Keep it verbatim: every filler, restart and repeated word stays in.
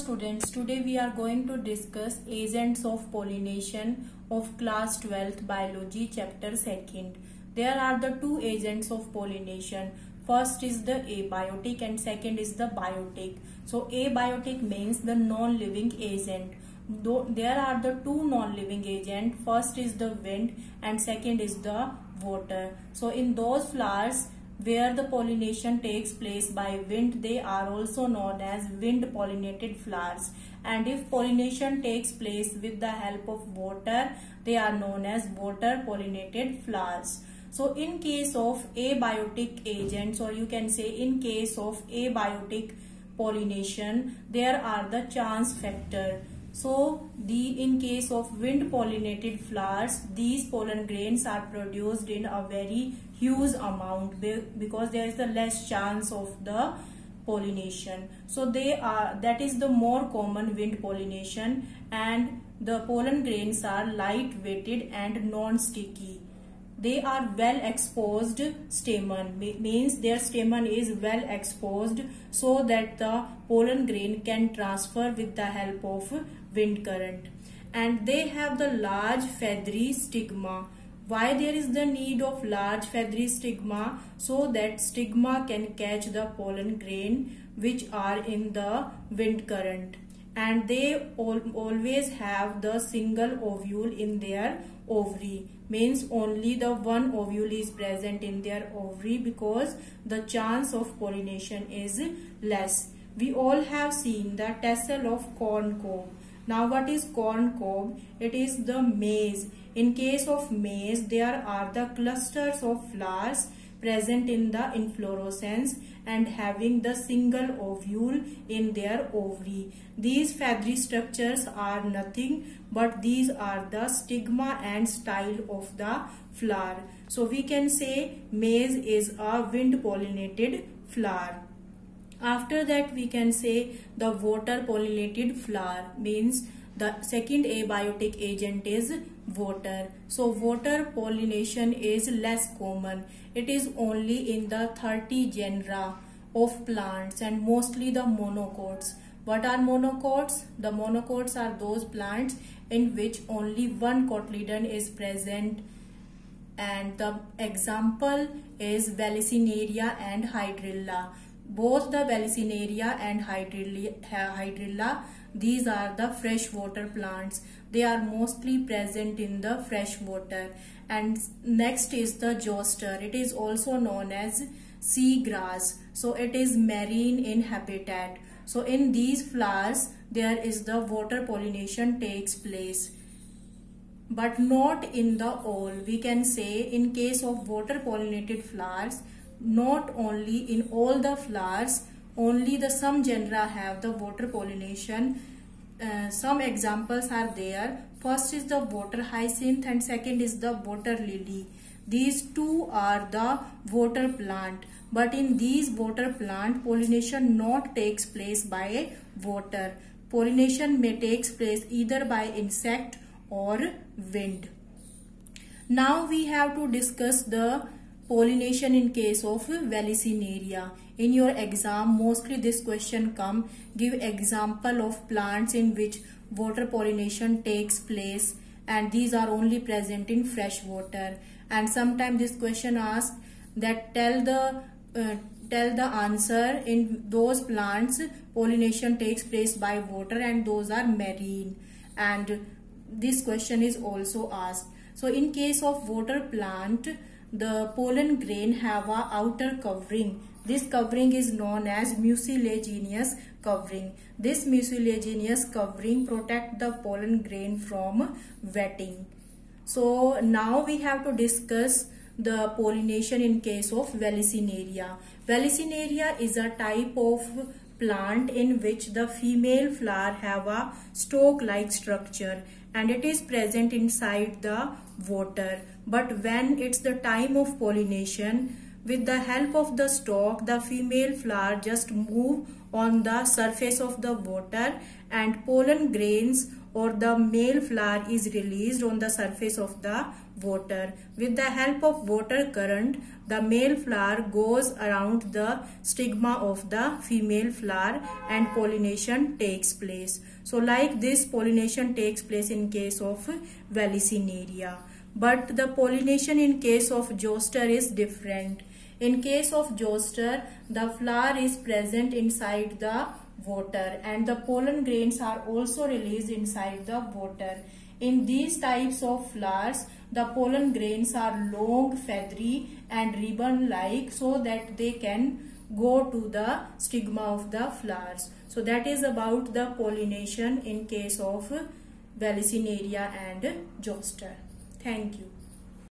students, today we are going to discuss agents of pollination of class twelfth biology chapter second. There are the two agents of pollination. First is the abiotic and second is the biotic. So abiotic means the non-living agent. Though there are the two non-living agents, first is the wind and second is the water. So in those flowers where the pollination takes place by wind, they are also known as wind pollinated flowers, and if pollination takes place with the help of water, they are known as water pollinated flowers. So in case of abiotic agents, or you can say in case of abiotic pollination, there are the chance factor. So the in case of wind pollinated flowers, these pollen grains are produced in a very huge amount because there is the less chance of the pollination. So they are that is the more common wind pollination, and the pollen grains are light weighted and non-sticky. They are well exposed stamen, means their stamen is well exposed so that the pollen grain can transfer with the help of wind current, and they have the large feathery stigma. Why there is the need of large feathery stigma? So that stigma can catch the pollen grain which are in the wind current, and they all, always have the single ovule in their ovary, means only the one ovule is present in their ovary because the chance of pollination is less. We all have seen the tassel of corn cob. Now what is corn cob? It is the maize. In case of maize, there are the clusters of flowers present in the inflorescence and having the single ovule in their ovary. These feathery structures are nothing but these are the stigma and style of the flower. So we can say maize is a wind pollinated flower. After that we can say the water pollinated flower, means the second abiotic agent is water. So water pollination is less common. It is only in the thirty genera of plants and mostly the monocots. What are monocots? The monocots are those plants in which only one cotyledon is present, and the example is Vallisneria and Hydrilla. Both the Vallisneria and Hydrilla, these are the freshwater plants. They are mostly present in the fresh water. And next is the zoster. It is also known as sea grass. So it is marine in habitat. So in these flowers, there is the water pollination takes place, but not in the all. We can say in case of water pollinated flowers, not only in all the flowers, only the some genera have the water pollination. Uh, some examples are there. First is the water hyacinth and second is the water lily. These two are the water plant, but in these water plant, pollination not takes place by water. Pollination may takes place either by insect or wind. Now we have to discuss the pollination in case of Vallisneria. In your exam, mostly this question come, give example of plants in which water pollination takes place, and these are only present in fresh water. And sometimes this question asks that tell the uh, tell the answer in those plants pollination takes place by water and those are marine, and this question is also asked. So in case of water plant, the pollen grain have a outer covering. This covering is known as mucilaginous covering. This mucilaginous covering protect the pollen grain from wetting. So now we have to discuss the pollination in case of Vallisneria. Vallisneria is a type of plant in which the female flower have a stalk-like structure and it is present inside the water. But when it's the time of pollination, with the help of the stalk, the female flower just move on the surface of the water and pollen grains or the male flower is released on the surface of the water. With the help of water current, the male flower goes around the stigma of the female flower and pollination takes place. So like this, pollination takes place in case of Vallisneria. But the pollination in case of zoster is different. In case of zoster, the flower is present inside the water and the pollen grains are also released inside the water. In these types of flowers, the pollen grains are long, feathery and ribbon-like so that they can go to the stigma of the flowers. So that is about the pollination in case of Vallisneria and zoster. Thank you.